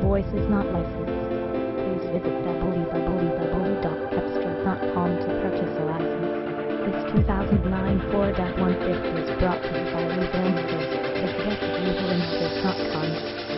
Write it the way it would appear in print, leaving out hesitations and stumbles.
voice is not licensed. Please visit www.cepstral.com to purchase a license. This 2009 Ford F-150 is brought to you by Lee Builders. Visit us at leebuilders.com.